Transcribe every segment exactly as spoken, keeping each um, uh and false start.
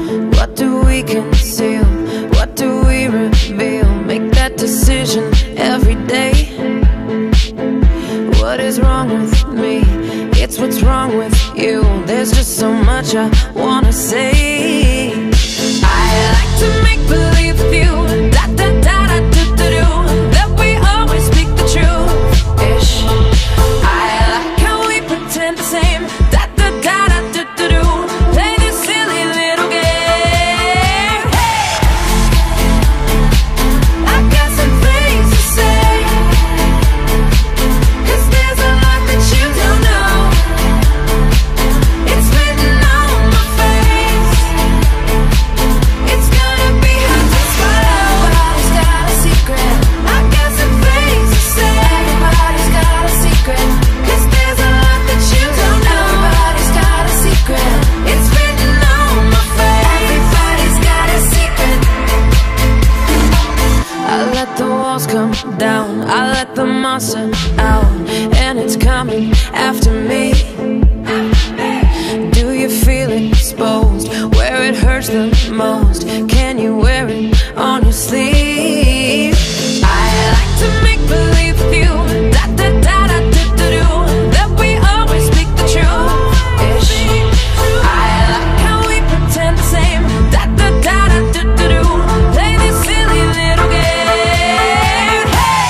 What do we conceal? What do we reveal? Make that decision every day. What is wrong with me? It's what's wrong with you. There's just so much I wanna say. I like to make believe with you, da da da da do do do, that we always speak the truth. Ish. I like how we pretend the same, da da da da do do do. Play this silly little game. Hey! I got some things to say, 'cause there's a lot that you don't know. It's written on my face. It's gonna be hard to swallow. Everybody's got a secret. I got some things to say. Everybody's got a secret, 'cause there's a lot that you don't know. Everybody's got a secret. It's written on my face. Everybody's got a secret. I let the walls come down, I let the monster out, and it's coming after me. Do you feel exposed where it hurts the most? Can you wear it on your sleeve? I like to make believe with you, da da da da do do do, that we always speak the truth. Ish. I like how we pretend the same, da da da da do do do. Play this silly little game. Hey!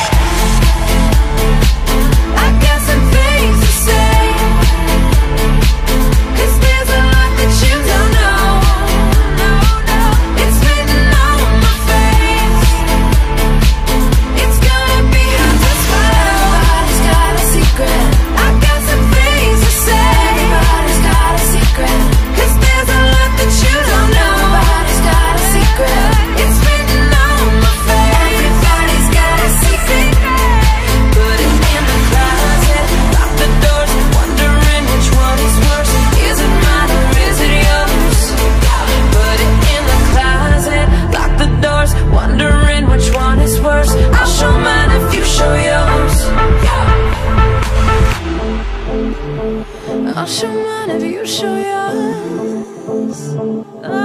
I got some things to say, 'cause there's a lot that you don't know. No, no, it's written on my face. It's gonna be hard to swallow. Everybody's got a secret. I got some things to say. Everybody's got a secret, 'cause there's a lot that you don't know. Everybody's got a secret. It's written on my face. Everybody's got a secret. Put it in the closet, lock the doors, wondering which one is worse. Is it mine or is it yours? Put it in the closet, lock the doors, wondering which one is worse. I'll show mine if you show yours. I'll show mine if you show yours.